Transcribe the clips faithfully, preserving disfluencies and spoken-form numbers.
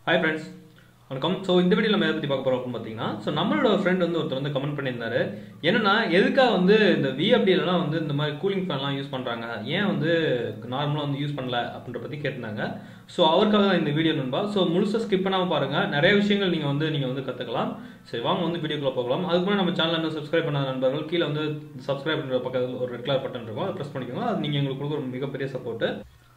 Hi friends, வணக்கம். So இந்த வீடியோவில் நம்ம எதை பற்றி பார்க்க போகிறோம் அப்படின்னு பார்த்தீங்கன்னா, ஸோ நம்மளோட ஃப்ரெண்ட் வந்து ஒருத்தர் வந்து கமெண்ட் பண்ணியிருந்தாரு. என்னன்னா எதுக்காக வந்து இந்த விஎஃப்டிலாம் வந்து இந்த மாதிரி கூலிங் ஃபேன்லாம் யூஸ் பண்ணுறாங்க, ஏன் வந்து நார்மலாக வந்து யூஸ் பண்ணல அப்படின்ற பற்றி கேட்டிருந்தாங்க. ஸோ அவருக்காக தான் இந்த வீடியோ நண்பா. ஸோ முழுசாக ஸ்கிப் பண்ணாமல் பாருங்கள், நிறைய விஷயங்கள் நீங்கள் வந்து நீங்கள் வந்து கற்றுக்கலாம். சரி வாங்க வந்து வீடியோக்குள்ளே போகலாம். அதுக்கு முன்னாடி நம்ம சேனல் இன்னும் சப்ஸ்கிரைப் பண்ணாத நண்பர்கள் கீழே வந்து சப்ஸ்கிரைப் பண்ணுற பக்கத்தில் ஒரு ரெட் கலர் பட்டன் இருக்கும், அதை ப்ரெஸ் பண்ணிக்கோங்க. அது நீங்கள் எங்களுக்கு கொடுக்குற ஒரு மிகப்பெரிய சப்போர்ட்டு.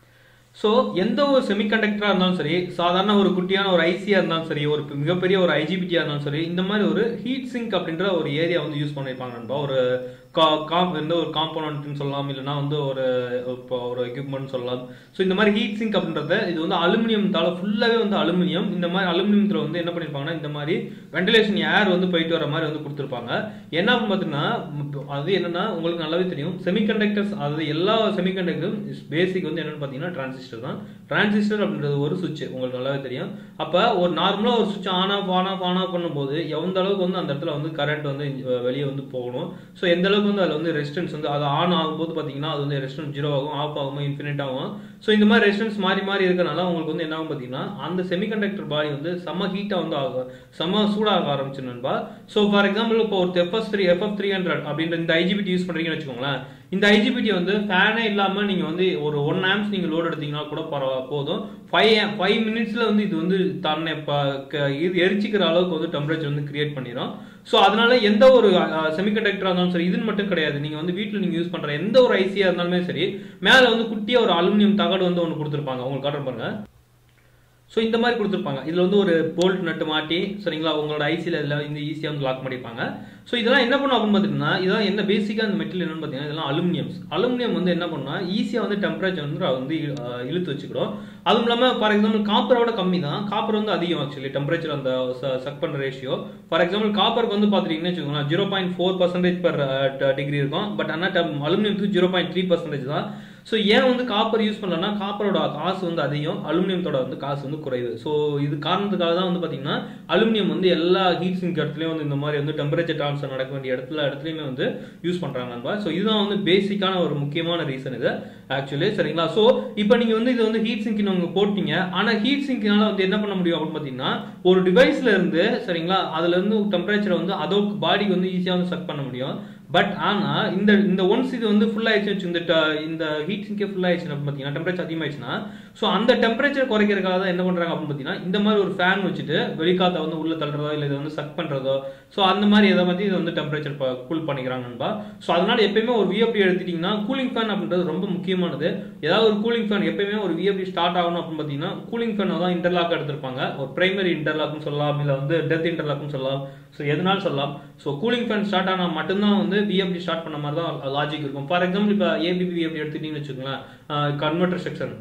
ஸோ எந்த ஒரு செமிகண்டக்டராக இருந்தாலும் சரி, சாதாரண ஒரு குட்டியான ஒரு ஐசியாக இருந்தாலும் சரி, ஒரு மிகப்பெரிய ஒரு ஐஜிபிடியாக இருந்தாலும் சரி, இந்த மாதிரி ஒரு ஹீட் சிங்க் அப்படின்ற ஒரு ஏரியா வந்து யூஸ் பண்ணியிருப்பாங்க நண்பா. ஒரு கா காம் எந்த ஒரு காம்போனன்ட்னு சொல்லலாம், இல்லைனா வந்து ஒரு இப்போ ஒரு எக்யூப்மெண்ட் சொல்லலாம். ஸோ இந்த மாதிரி ஹீட் சிங்க் அப்படின்றத இது வந்து அலுமினியம்தால ஃபுல்லாகவே வந்து அலுமினியம். இந்த மாதிரி அலுமினியத்தில் வந்து என்ன பண்ணியிருப்பாங்கன்னா, இந்த மாதிரி வென்டிலேஷன் ஏர் வந்து போயிட்டு வர மாதிரி வந்து கொடுத்துருப்பாங்க. என்ன பார்த்தீங்கன்னா, அது என்னன்னா உங்களுக்கு நல்லாவே தெரியும், செமிகண்டக்டர்ஸ் அதாவது எல்லா செமிகண்டக்டரும் பேசிக் வந்து என்னன்னு பார்த்தீங்கன்னா டிரான்சிஸ்டர் தான். டிரான்சிஸ்டர் அப்படின்றது ஒரு சுவிட்ச், உங்களுக்கு நல்லாவே தெரியும். அப்போ ஒரு நார்மலாக ஒரு சுவிட்ச் on off on off on off பண்ணும்போது எந்த அளவுக்கு வந்து அந்த இடத்துல வந்து கரண்ட் வந்து வெளியே வந்து போகணும். ஸோ எந்த அளவுக்கு வந்து அதில் வந்து ரெசிஸ்டன்ஸ் வந்து அது ஆன் ஆகும்போது பார்த்தீங்கன்னா அது வந்து ரெசிஸ்டன்ஸ் ஜீரோ ஆகும், ஆஃப் ஆகும், இன்ஃபினிட் ஆகும். ஸோ இந்த மாதிரி ரெசிஸ்டன்ஸ் மாறி மாறி இருக்கனால உங்களுக்கு வந்து என்ன ஆகும் பார்த்தீங்கன்னா, அந்த செமிகண்டக்டர் பாடி வந்து செம்ம ஹீட்டாக வந்து ஆகும், செம்ம சூடாக ஆரம்பிச்சு நண்பா. ஸோ ஃபார் எக்ஸாம்பிள் இப்போ ஒரு FS three FF three hundred அப்படின்ற இந்த ஐஜிபிடி யூஸ் பண்ணுறீங்கன்னு வச்சுக்கோங்களேன். இந்த ஐஜிபிடி வந்து ஃபேனே இல்லாமல் நீங்கள் வந்து ஒரு ஒன் ஆம்ஸ் நீங்கள் லோட் எடுத்தீங்கன்னா கூட பரவ போதும். ஃபைவ் ஃபைவ் மினிட்ஸில் வந்து இது வந்து தன்னை இது எரிச்சிக்கிற அளவுக்கு வந்து டெம்பரேச்சர் வந்து கிரியேட் பண்ணிடும். ஸோ அதனால எந்த ஒரு செமிகண்டக்டராக இருந்தாலும் சரி, இதுன்னு மட்டும் கிடையாது, நீங்கள் வந்து வீட்டில் நீங்கள் யூஸ் பண்ணுற எந்த ஒரு ஐசியாக இருந்தாலுமே சரி, மேலே வந்து குட்டியாக ஒரு அலுமினியம் தகடு வந்து ஒன்று கொடுத்துருப்பாங்க, உங்களுக்கு காட்டுற பாருங்க. ஸோ இந்த மாதிரி கொடுத்துருப்பாங்க. இதில் வந்து ஒரு போல்ட் நட்டு மாட்டி சரிங்களா, உங்களோட ஐசியில் இதில் இந்த ஈஸியாக வந்து லாக் பண்ணிப்பாங்க. ஸோ இதெல்லாம் என்ன பண்ணும் அப்படின்னு பார்த்தீங்கன்னா, இதெல்லாம் என்ன பேசிக்காக அந்த மெட்டீரியல் என்னன்னு பார்த்தீங்கன்னா, இதெல்லாம் அலுமினியம்ஸ். அலுமினியம் வந்து என்ன பண்ணா ஈஸியாக வந்து டெம்பரேச்சர் வந்து வந்து இழுத்து வச்சுக்கிறோம். அதுவும் இல்லாமல் ஃபார் எக்ஸாம்பிள் காப்பரோட கம்மி தான், காப்பர் வந்து அதிகம் ஆக்சுவலி டெம்பரேச்சர் அந்த சக் பண்ணுற ரேஷியோ. ஃபார் எக்ஸாம்பிள் காப்பருக்கு வந்து பார்த்துட்டீங்கன்னு வச்சுக்கோங்களேன், zero point four percentage per degree இருக்கும். பட் ஆனால் அலுமினியத்துக்கு ஜீரோ பாயிண்ட் த்ரீ பர்சன்டேஜ் தான். ஸோ ஏன் வந்து காப்பர் யூஸ் பண்ணலன்னா, காப்பரோட காசு வந்து அதிகம், அலுமினியத்தோட வந்து காசு வந்து குறையுது. ஸோ இது காரணத்துக்காக தான் வந்து பார்த்தீங்கன்னா அலுமினியம் வந்து எல்லா ஹீட் சிங்க் இடத்துலையும் வந்து இந்த மாதிரி வந்து டெம்பரேச்சர் ட்ரான்ஸ்ஃபர் நடக்க வேண்டிய இடத்துல இடத்துலையுமே வந்து யூஸ் பண்ணுறாங்க. ஸோ இதுதான் வந்து பேசிக்கான ஒரு முக்கியமான ரீசன் இது ஆக்சுவலி சரிங்களா. ஸோ இப்போ நீங்கள் வந்து இது வந்து ஹீட் சிங்க்னு அவங்க போட்டீங்க, ஆனால் ஹீட் சிங்க்னால வந்து என்ன பண்ண முடியும் அப்படின்னு பார்த்தீங்கன்னா, ஒரு டிவைஸ்ல இருந்து சரிங்களா, அதுல இருந்து டெம்பரேச்சரை வந்து அதோட பாடிக்கு வந்து ஈஸியாக வந்து சக் பண்ண முடியும். பட் ஆனா இந்த இந்த ஒன்ஸ் இது வந்து ஃபுல் ஆயிடுச்சு, இந்த இந்த ஹீட் சிங்கே ஃபுல் ஆயிடுச்சு பார்த்தீங்கன்னா, டெம்பரேச்சர் அதிகமாயிடுச்சுன்னா, ஸோ அந்த டெம்பரேச்சர் குறைக்கிறதுக்காக தான் என்ன பண்றாங்க அப்படின்னு பார்த்தீங்கன்னா, இந்த மாதிரி ஒரு ஃபேன் வச்சுட்டு வெளிக்காத்த வந்து உள்ள தள்ளுறதோ இல்லை இதை வந்து சக் பண்றதோ, ஸோ அந்த மாதிரி எதை பத்தி இது வந்து டெம்பரேச்சர் கூல் பண்ணிக்கிறாங்க நண்பா. ஸோ அதனால எப்பயுமே ஒரு விஎஃப்டி எடுத்துட்டீங்கன்னா கூலிங் ஃபேன் அப்படின்றது ரொம்ப முக்கியமானது. ஏதாவது ஒரு கூலிங் ஃபேன் எப்பயுமே ஒரு விஎஃப்டி ஸ்டார்ட் ஆகணும் அப்படின்னு பார்த்தீங்கன்னா, கூலிங் ஃபேன் தான் இன்டர்லாக் எடுத்திருப்பாங்க. ஒரு பிரைமரி இன்டர்லாக்னு சொல்லலாம், இல்லை வந்து டெத் இன்டர்லாக்னு சொல்லலாம், ஸோ எதனாலும் சொல்லலாம். ஸோ கூலிங் ஃபேன் ஸ்டார்ட் ஆனால் மட்டும்தான் வந்து விஎஃப்டி ஸ்டார்ட் பண்ண மாதிரி தான் லாஜிக் இருக்கும். ஃபார் எக்ஸாம்பிள் இப்போ ஏபிபி விஎஃப்டி எடுத்துட்டீங்கன்னு வச்சுக்கோங்களேன், கன்வெர்டர் செக்ஷன்,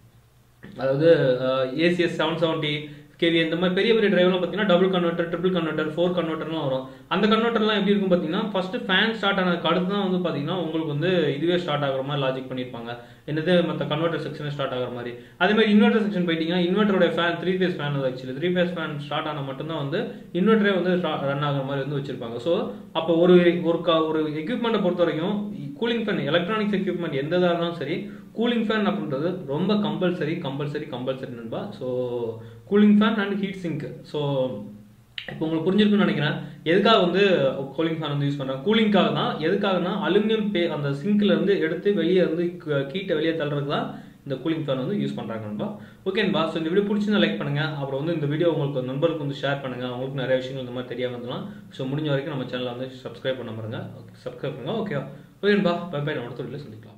அதாவது ஏசிஎஸ் செவன் செவன்டி கேவி இந்த மாதிரி பெரிய பெரிய டிரைவ்லாம் பார்த்தீங்கன்னா double converter, triple converter, four கன்வெர்டர்லாம் வரும். அந்த கன்வெர்டர்லாம் எப்படி இருக்கும் பார்த்தீங்கன்னா, ஃபர்ஸ்ட் ஃபேன் ஸ்டார்ட் ஆனதுக்கு அடுத்து தான் வந்து பார்த்தீங்கன்னா உங்களுக்கு வந்து இதுவே ஸ்டார்ட் ஆகிற மாதிரி லாஜிக் பண்ணியிருப்பாங்க. என்னது மற்ற கன்வெர்டர் செக்ஷன் ஸ்டார்ட் ஆகிற மாதிரி. அதே மாதிரி இன்வெர்டர் செக்ஷன் போயிட்டீங்கன்னா, இன்வெர்டரோட ஃபேன் த்ரீ ஃபேஸ் ஃபேன் அது actually three phase fan start ஆனால் மட்டும்தான் வந்து இன்வெர்டரே வந்து ரன் ஆகிற மாதிரி வந்து வச்சிருப்பாங்க. ஸோ அப்போ ஒரு ஒரு எக்யூப்மெண்ட்டை பொறுத்த வரைக்கும் கூலிங் ஃபேன், எலக்ட்ரானிக்ஸ் எக்யூப்மெண்ட் எந்த இதாக இருந்தாலும் சரி, கூலிங் ஃபேன் அப்படின்றது ரொம்ப கம்பல்சரி கம்பல்சரி கம்பல்சரி நண்பா. So cooling fan and heat sink. So இப்போ உங்களுக்கு புரிஞ்சிருக்குன்னு நினைக்கிறேன் எதுக்காக வந்து கூலிங் ஃபேன் வந்து யூஸ் பண்ணுறாங்க. கூலிங்காக தான். எதுக்காகனா அலுமினியம் பே அந்த சிங்க்ல இருந்து எடுத்து வெளியே வந்து கீட்டை வெளியே தள்ளுறதுக்கு தான் இந்த கூலிங் ஃபேன் வந்து யூஸ் பண்ணுறாங்க நண்பா. ஓகேன்பா. ஸோ இந்த வீடியோ பிடிச்சிருந்தா லைக் பண்ணுங்க, அப்புறம் வந்து இந்த வீடியோ உங்களுக்கு நண்பர்களுக்கு வந்து ஷேர் பண்ணுங்க, அவங்களுக்கு நிறைய விஷயங்கள் இந்த மாதிரி தெரியாம இருந்தலாம். ஸோ முடிஞ்ச வரைக்கும் நம்ம சேனலை வந்து சப்ஸ்கிரைப் பண்ண பாருங்க, சப்ஸ்கிரைப் பண்ணுங்க. ஓகே ஓகேன்பா, பை பை, நம்ம அடுத்த வீடியோவில் சந்திக்கலாம்.